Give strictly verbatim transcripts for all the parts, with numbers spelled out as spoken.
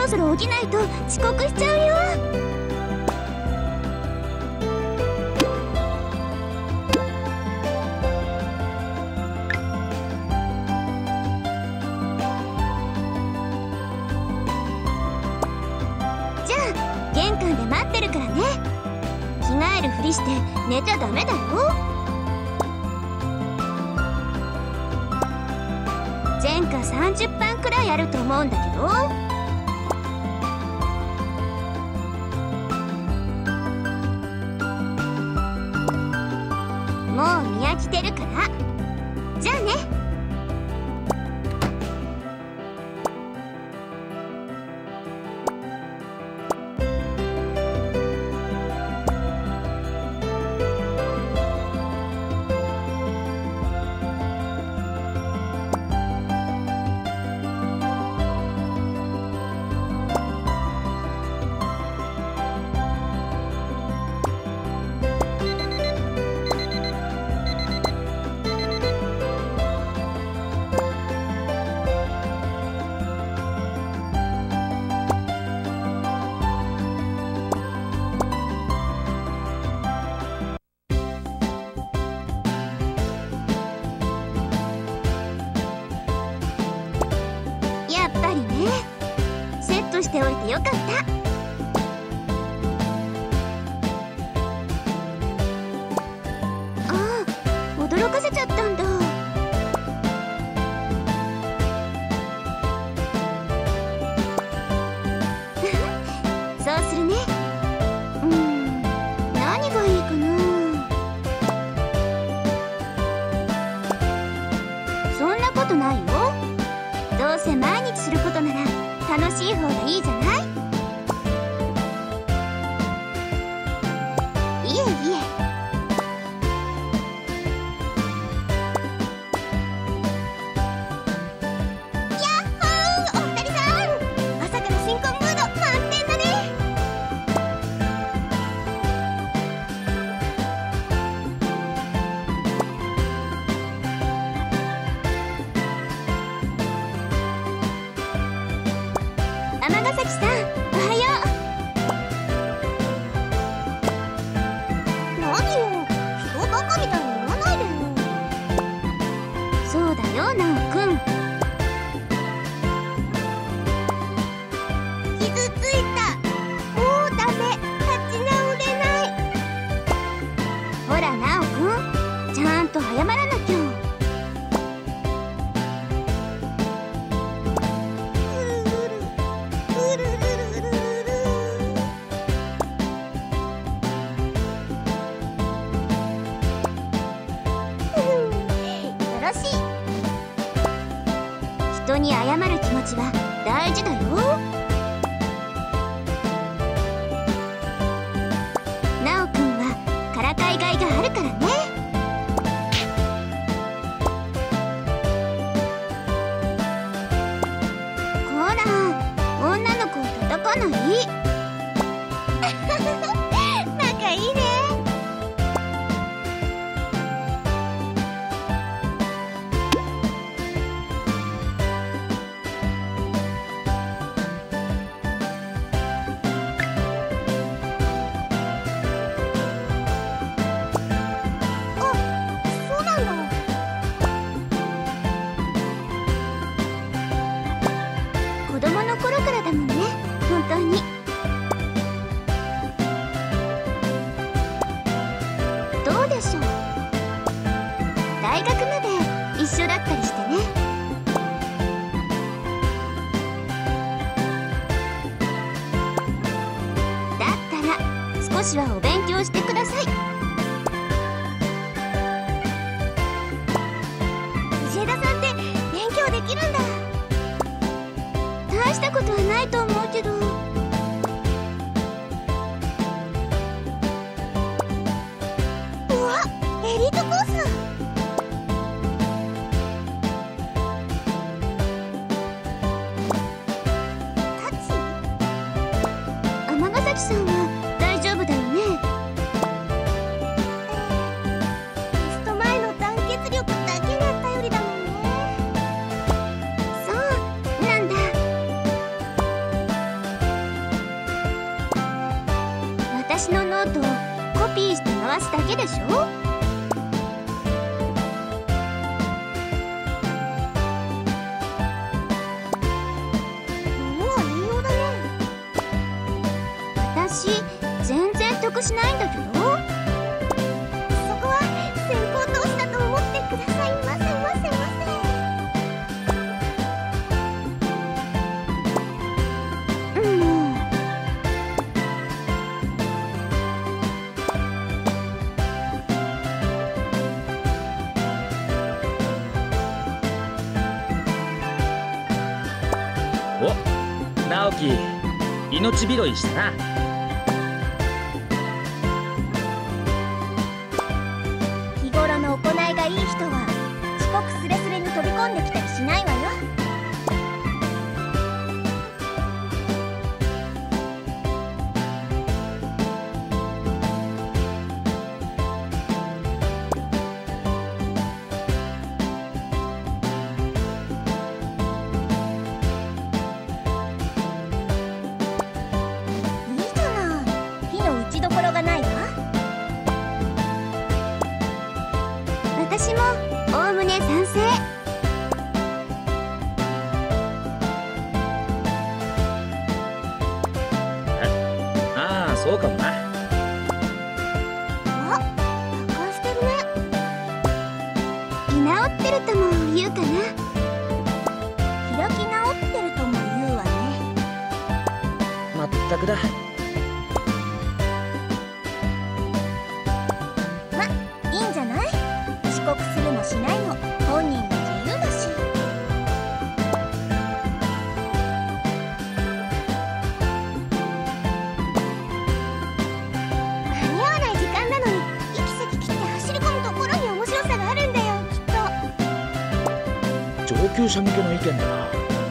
ろそろ起きないと遅刻しちゃうよ。じゃあ玄関で待ってるからね。着替えるふりして寝ちゃダメだよ。前科さんじゅっぱんくらいあると思うんだけど。もう見飽きてるから。じゃあね。やっぱりね。セットしておいてよかった。ああ、驚かせちゃったんだ。そうするね。うーん、何がいいかな。そんなことないよ。どうせ毎日することなら楽しい方がいいじゃない。いえいえ。やっほー、お二人さん、朝から新婚ムード満点だね。尼崎さん、おはよう。何よ、人バカみたいに言わないでよ。そうだよ、ナオくん。傷ついた。もうダメ、立ち直れない。ほらナオくん、ちゃんと謝らなきゃ。人に謝る気持ちは大事だよ。ナオくんはからかいがいがあるからね。ほら、女の子を叩かない。仲いいね。子供の頃からだもんね、本当に。どうでしょう。大学まで一緒だったりしてね。だったら少しはお勉強してください。藤枝さんって勉強できるんだ。大したことはないと思うけど。うわ、エリートコース。タッチ。尼崎さんは大丈夫だよね。テスト前の団結力だけが頼りだもんね。そうなんだ。 私のノートをコピーして回すだけでしょ。物は言いようだね。私全然得しないんだけど。そこは先行投資だと思ってくださいませませませ。 お、直樹、命拾いしたな。 日頃の行いがいい人は遅刻すれすれに飛び込んできたりしないわよ。私もおおむね賛成。 ああ、そうかもな。 あ、達観してるね。居直ってるとも言うかな。開き直ってるとも言うわね。 まったくだ。 ま、いいんじゃない？遅刻するもしないも本人の自由だし。間に合わない時間なのに息せき切って走り込むところに面白さがあるんだよ、きっと。 上級者向けの意見だな。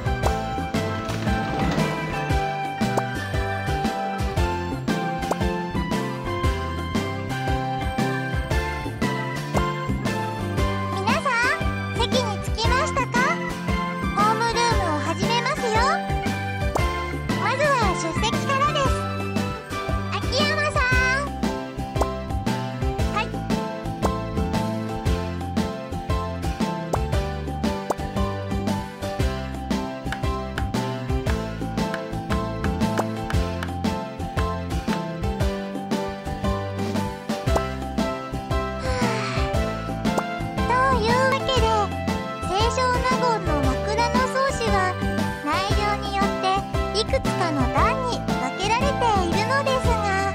いくつかの段に分けられているのですが、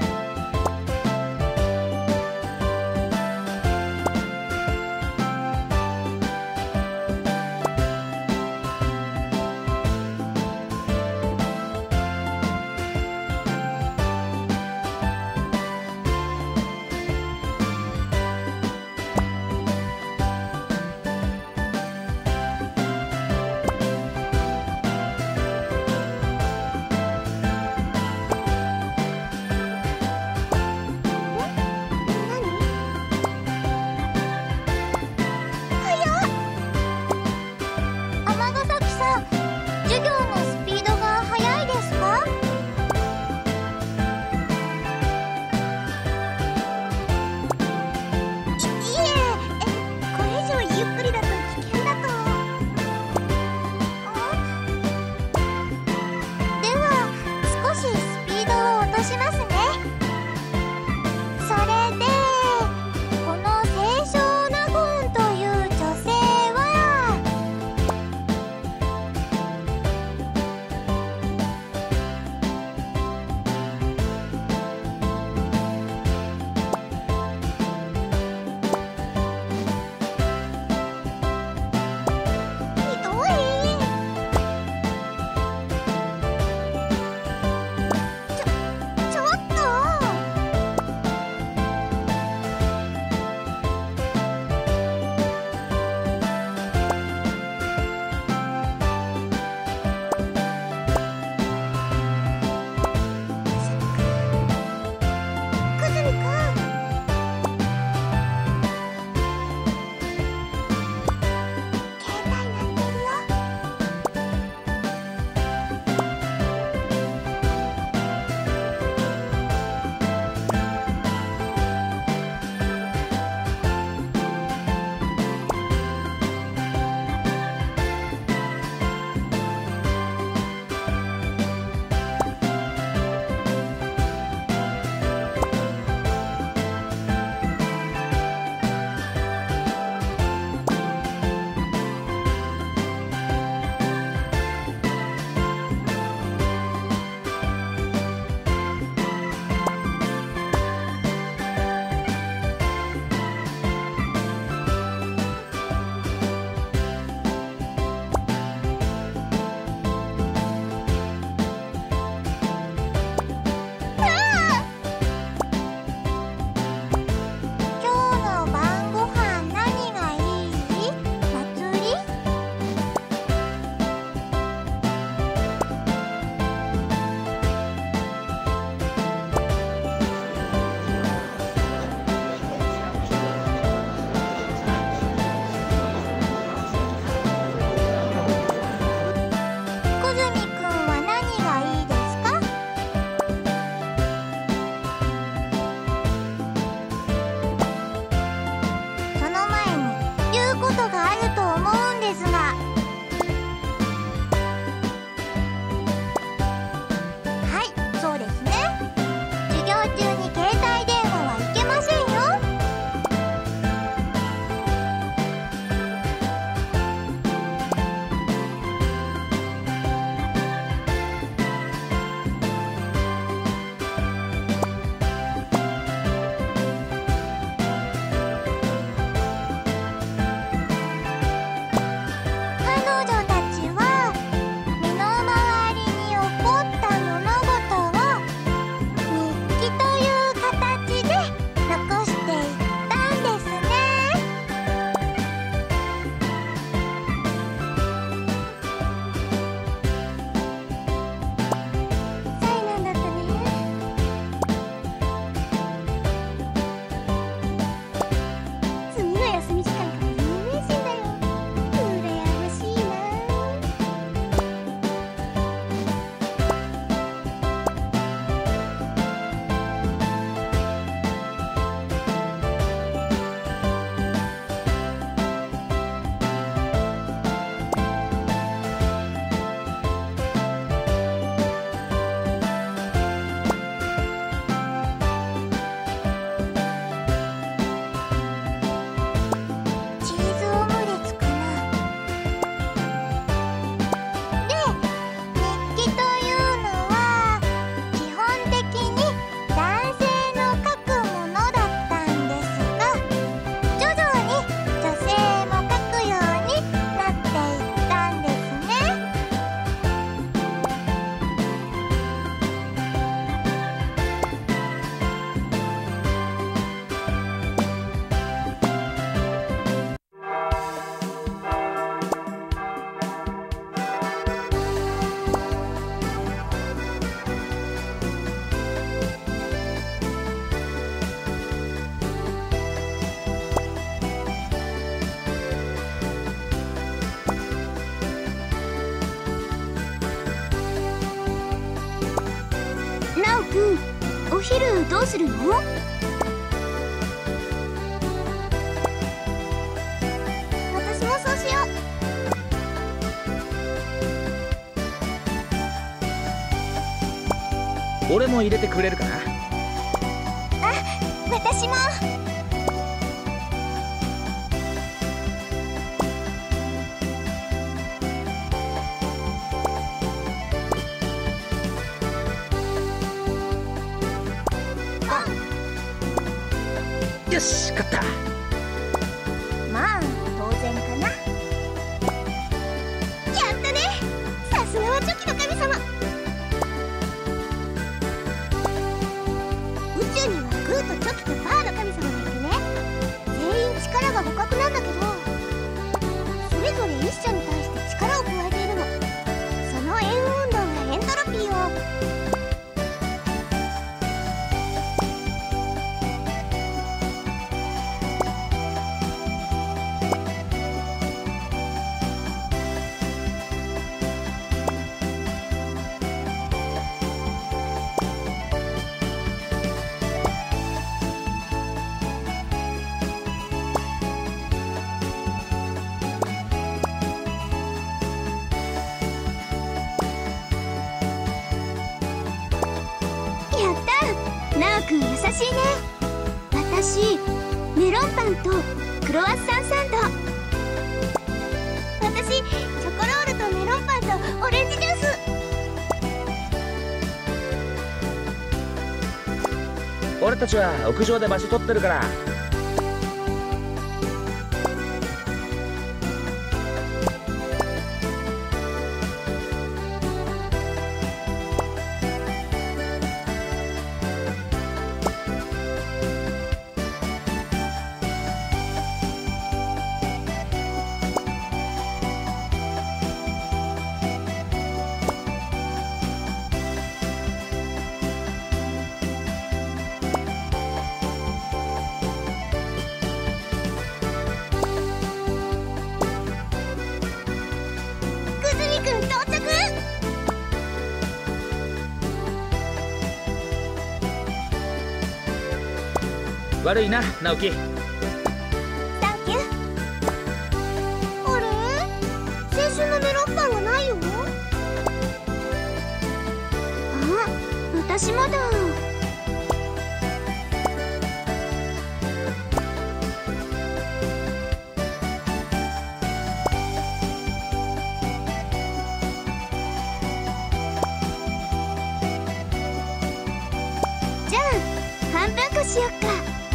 くん、お昼どうするの？ 私もそうしよう。俺も入れてくれるかな？ あ、私も。 よし、勝った。 まあ当然かな。やったね、さすがはチョキの神様。宇宙にはグーとチョキとパーの神様がいてね、全員力が互角なんだけど、それぞれ一者に対して力を加えているの。その円運動がエントロピーをくん優しいね。私メロンパンとクロワッサンサンド。 私チョコロールとメロンパンとオレンジジュース。 俺たちは屋上で場所取ってるから。悪いな、直樹。 サンキュー。あれ？青春のメロンパンがないよ。 あ、私もだ。じゃあ半分こしよっか。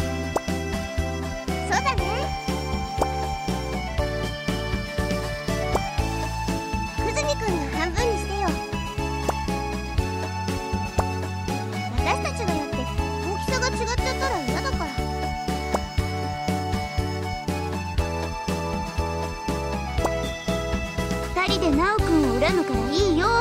でナオくんを恨むからいいよ。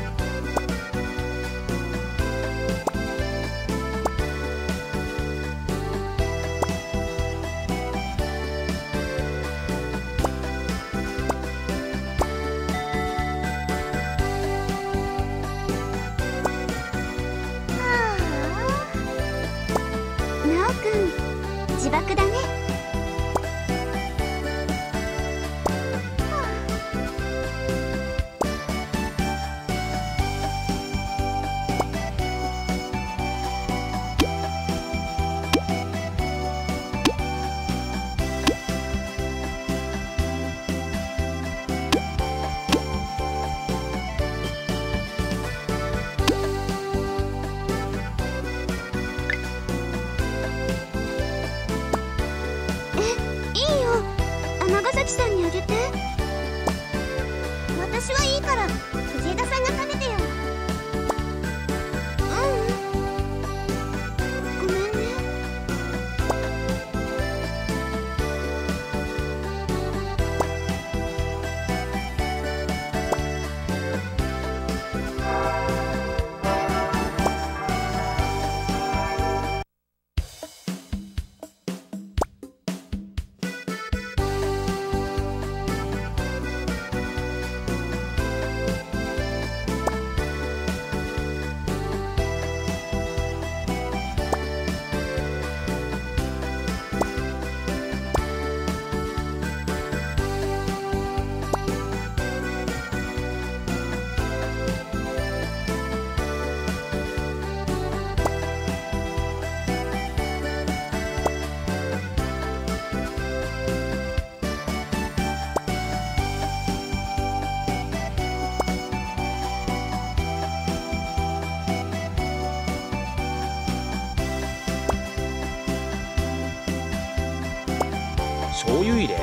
ナオくん、自爆だね。 醤油入れ。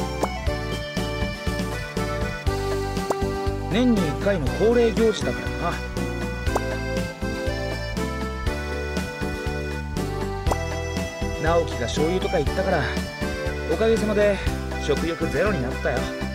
年にいっかいの恒例行事だからな。直樹が醤油とか言ったから、おかげさまで食欲ゼロになったよ。